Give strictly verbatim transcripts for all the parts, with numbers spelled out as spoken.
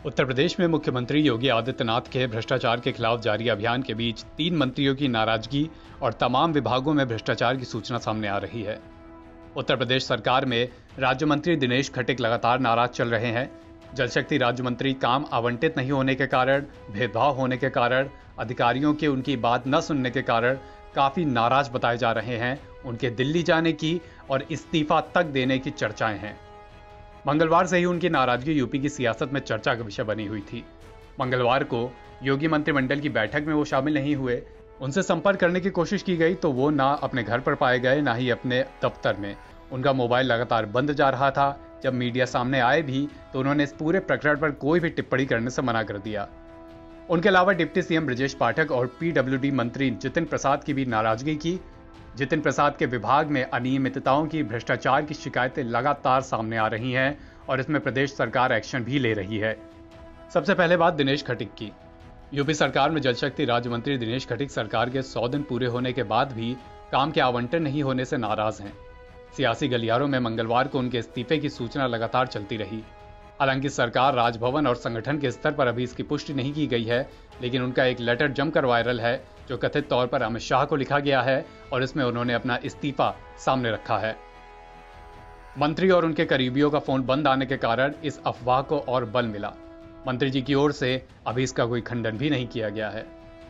उत्तर प्रदेश में मुख्यमंत्री योगी आदित्यनाथ के भ्रष्टाचार के खिलाफ जारी अभियान के बीच तीन मंत्रियों की नाराजगी और तमाम विभागों में भ्रष्टाचार की सूचना सामने आ रही है। उत्तर प्रदेश सरकार में राज्य मंत्री दिनेश खटीक लगातार नाराज चल रहे हैं। जल शक्ति राज्य मंत्री काम आवंटित नहीं होने के कारण, भेदभाव होने के कारण, अधिकारियों के उनकी बात न सुनने के कारण काफी नाराज बताए जा रहे हैं। उनके दिल्ली जाने की और इस्तीफा तक देने की चर्चाएं हैं। मंगलवार से ही उनकी नाराजगी यूपी की सियासत में चर्चा का विषय बनी हुई थी। मंगलवार को योगी मंत्रिमंडल की बैठक में वो शामिल नहीं हुए। उनसे संपर्क करने की कोशिश की गई तो वो ना अपने घर पर पाए गए, ना ही अपने दफ्तर में। उनका मोबाइल लगातार बंद जा रहा था। जब मीडिया सामने आए भी तो उन्होंने इस पूरे प्रकरण पर कोई भी टिप्पणी करने से मना कर दिया। उनके अलावा डिप्टी सीएम ब्रजेश पाठक और पीडब्ल्यूडी मंत्री जितिन प्रसाद की भी नाराजगी की। जितिन प्रसाद के विभाग में अनियमितताओं की, भ्रष्टाचार की शिकायतें लगातार सामने आ रही हैं और इसमें प्रदेश सरकार एक्शन भी ले रही है। सबसे पहले बात दिनेश खटीक की। यूपी सरकार में जल शक्ति राज्य मंत्री दिनेश खटीक सरकार के सौ दिन पूरे होने के बाद भी काम के आवंटन नहीं होने से नाराज हैं। सियासी गलियारों में मंगलवार को उनके इस्तीफे की सूचना लगातार चलती रही। हालांकि सरकार, राजभवन और संगठन के स्तर पर अभी इसकी पुष्टि नहीं की गई है, लेकिन उनका एक लेटर जमकर वायरल है जो कथित तौर पर अमित शाह को लिखा गया है और इसमें उन्होंने अपना इस्तीफा सामने रखा है। मंत्री और उनके करीबियों का फोन बंद आने के कारण इस अफवाह को और बल मिला। मंत्री जी की ओर से अभी इसका कोई खंडन भी नहीं किया गया है।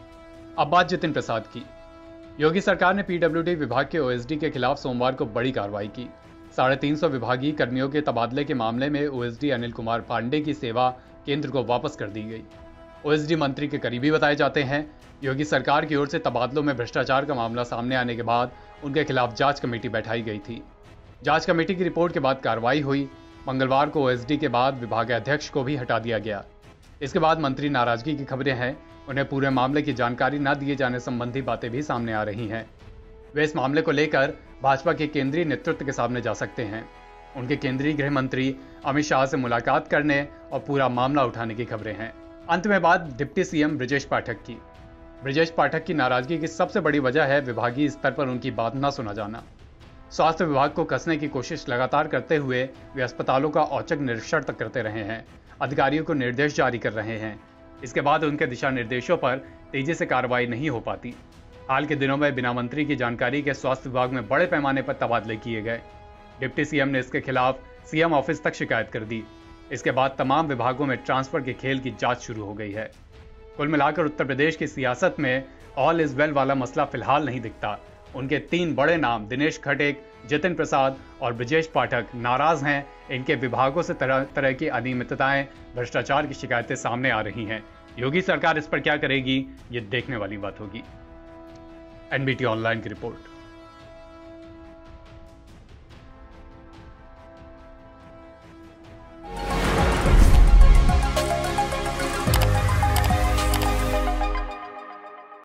अब बात जितिन प्रसाद की। योगी सरकार ने पीडब्ल्यूडी विभाग के ओएसडी के खिलाफ सोमवार को बड़ी कार्रवाई की। साढ़े तीन सौ विभागीय कर्मियों के तबादले के मामले में ओएसडी अनिल कुमार पांडे की सेवा केंद्र को वापस कर दी गई। ओएसडी मंत्री के करीबी बताए जाते हैं। योगी सरकार की ओर से तबादलों में भ्रष्टाचार का मामला सामने आने के बाद उनके खिलाफ जांच कमेटी बैठाई गई थी। जांच कमेटी की रिपोर्ट के बाद कार्रवाई हुई। मंगलवार को ओएसडी के बाद विभागाध्यक्ष को भी हटा दिया गया। इसके बाद मंत्री नाराजगी की खबरें हैं। उन्हें पूरे मामले की जानकारी न दिए जाने संबंधी बातें भी सामने आ रही हैं। वे इस मामले को लेकर भाजपा के केंद्रीय नेतृत्व के सामने जा सकते हैं। उनके केंद्रीय गृह मंत्री अमित शाह से मुलाकात करने और पूरा मामला उठाने की खबरें हैं। अंत में बात डिप्टी सीएम ब्रजेश पाठक की। ब्रजेश पाठक की नाराजगी की सबसे बड़ी वजह है विभागीय स्तर पर उनकी बात न सुना जाना। स्वास्थ्य विभाग को कसने की कोशिश लगातार करते हुए वे अस्पतालों का औचक निरीक्षण तक करते रहे हैं, अधिकारियों को निर्देश जारी कर रहे हैं। इसके बाद उनके दिशा निर्देशों पर तेजी से कार्रवाई नहीं हो पाती। हाल के दिनों में बिना मंत्री की जानकारी के स्वास्थ्य विभाग में बड़े पैमाने पर तबादले किए गए। डिप्टी सीएम ने इसके खिलाफ सीएम ऑफिस तक शिकायत कर दी। इसके बाद तमाम विभागों में ट्रांसफर के खेल की जांच शुरू हो गई है। कुल मिलाकर उत्तर प्रदेश की सियासत में ऑल इज वेल वाला मसला फिलहाल नहीं दिखता। उनके तीन बड़े नाम दिनेश खटीक, जितिन प्रसाद और ब्रजेश पाठक नाराज हैं। इनके विभागों से तरह तरह की अनियमितताएं, भ्रष्टाचार की शिकायतें सामने आ रही हैं। योगी सरकार इस पर क्या करेगी, ये देखने वाली बात होगी। एनबीटी ऑनलाइन की रिपोर्ट।